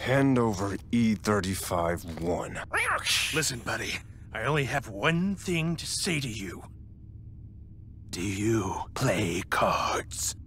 Hand over E35-1. Listen, buddy. I only have one thing to say to you. Do you play cards?